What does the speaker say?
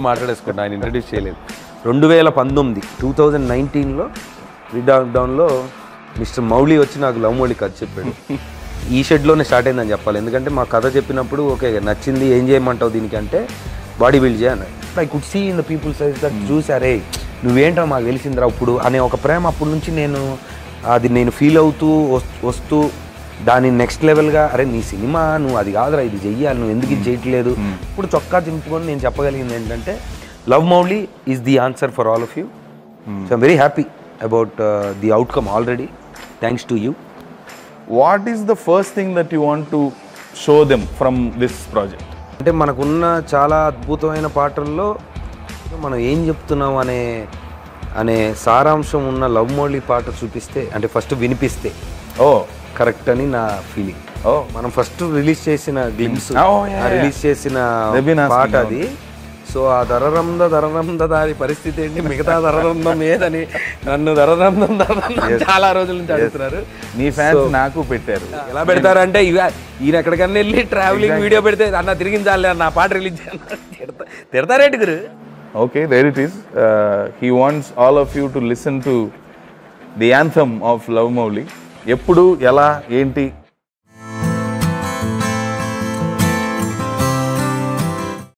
మాట్లాడేసుకుంటా, ఆయన ఇంట్రడ్యూస్ చేయలేదు. 2019లో లాక్డౌన్లో మిస్టర్ మౌలి వచ్చి నాకు లవ్ మౌలి కథ చెప్పాడు. ఈ షెడ్లోనే స్టార్ట్ అయిందని చెప్పాలి. ఎందుకంటే మా కథ చెప్పినప్పుడు ఓకే నచ్చింది, ఏం చేయమంటావు దీనికి అంటే బాడీ బిల్డ్ చేయన్నాడు. I could see in the people size that చూసారే నువ్వేంటో మాకు తెలిసిందిరా ఇప్పుడు అనే ఒక ప్రేమ అప్పటి నుంచి నేను ఫీల్ అవుతూ వస్తూ దాని నెక్స్ట్ లెవెల్గా అరే నీ సినిమా నువ్వు అది కాదురా ఇది చెయ్యాలి, నువ్వు ఎందుకు ఇది చేయట్లేదు. ఇప్పుడు చొక్కా చింపుకొని నేను చెప్పగలిగింది ఏంటంటే love Mouli is the answer for all of you. So I'm very happy about the outcome already, thanks to you. What is the first thing that you want to show them from this project? అంటే మనకున్న చాలా అద్భుతమైన పాటల్లో మనం ఏం చెప్తున్నాం అనే సారాంశం ఉన్న లవ్ మౌలి పాట చూపిస్తే, అంటే ఫస్ట్ వినిపిస్తే కరెక్ట్ అని నా ఫీలింగ్. మనం ఫస్ట్ రిలీజ్ చేసిన గ్లిమ్స్, రిలీజ్ చేసిన పాట అది. సో ఆ దరరంద దాని పరిస్థితి ఏంటి, మిగతా దరరందం ఏదని నన్ను దరరందం చాలా రోజుల నుంచి అడుగుతున్నారు. నీ ఫ్యాన్స్ నాకు పెట్టారు. ఎలా పెడతారంటే ఈయన ఎక్కడికన్నా వెళ్ళి ట్రావెలింగ్ వీడియో పెడితే అన్న తిరిగించాలి అన్న పాట రిలీజ్ తిడతారేంటి గురు. Okay, there it is. He wants all of you to listen to the anthem of Love Mouli. ఎప్పుడు ఎలా ఏంటి